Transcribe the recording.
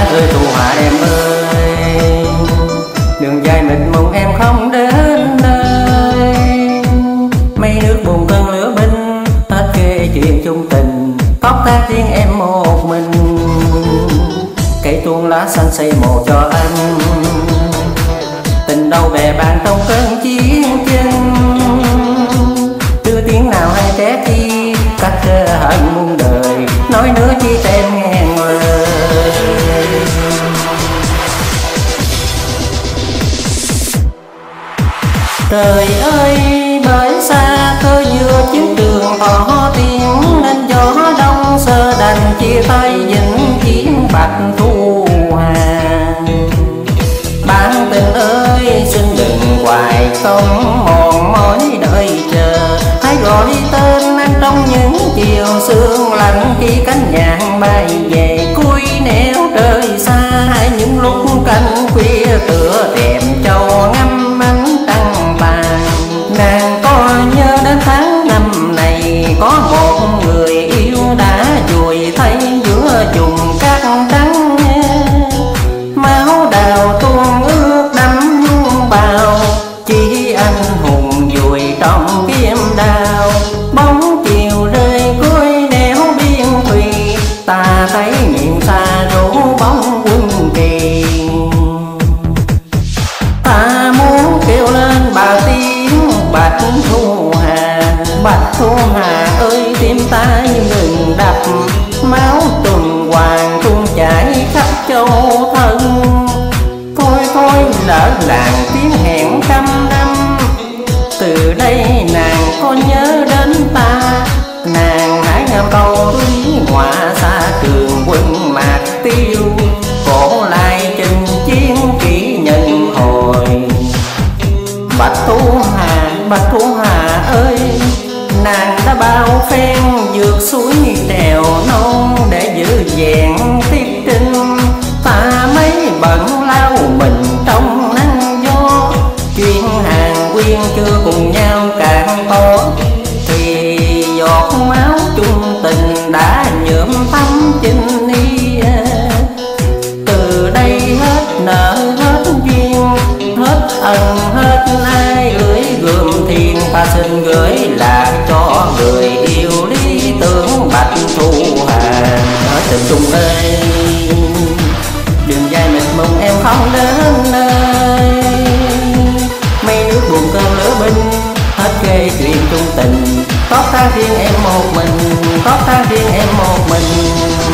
ơi thu Hà em ơi, đường dài mịt mùng em không đến nơi. Mấy nước buồn cơn lửa binh, hết kể chuyện chung tình, tóc tác riêng em một mình. Cây tuôn lá xanh xây mồ cho anh, tình đâu bè bạn trong cơn chiến tranh. Đưa tiếng nào hay trẻ chi, cách hận muôn đời, nói nữa chi tem ngàn lời. Trời ơi bởi xa cơ vừa chiến trường tỏ tiếng, nên gió đông sơ đành chia tay vĩnh chiến bạch thu Hà. Bạn tình ơi xin đừng hoài không mòn mỏi đợi chờ, hãy gọi tên anh trong những chiều sương lạnh, khi cánh nhạn bay về cuối nẻo trời xa. Những lúc canh khuya tựa thềm châu ngắm ánh trăng vàng, nàng có nhớ đến tháng năm này có một người yêu đã vùi thấy giữa vùng cát trắng. Máu đào tuôn ướt đẫm bào, chỉ anh hùng vùi trong kiếm đao. Bóng chiều rơi cuối nẻo biên thùy, ta thấy miền xa rủ bóng quân kỳ. Ta muốn kêu lên bà tiếng bạch thu Hà, bạch thu Hà ơi tim ta như ngừng đập. Máu tuần hoàng tuôn chảy khắp châu thân, thôi thôi lỡ làng tiếng hẹn trăm năm. Từ đây nàng có nhớ đến ta, nàng hãy ngâm câu thúy họa xa trường quân mạc tiêu. Cổ lại trình chiến kỷ nhân hồi, bạch thu Hà ơi, nàng đã bao phen vượt suối đèo non để giữ vẹn tiết trinh. Ta mấy bận lao mình trong nắng gió, chuyện hàng quyên chưa cùng nhau cạn to, thì giọt máu chung tình đã nhuộm thắm chinh y. Từ đây hết nợ hết duyên, hết ân hết ai gửi gươm thiên, ta xin gửi lại cho người yêu lý tưởng bạch thu Hà. Ở tình chung ơi đường dài mịt mùng em không đến nơi, mấy nước buồn cơn lửa binh, hết kể chuyện chung tình, tóc ta riêng em một mình, tóc ta riêng em một mình.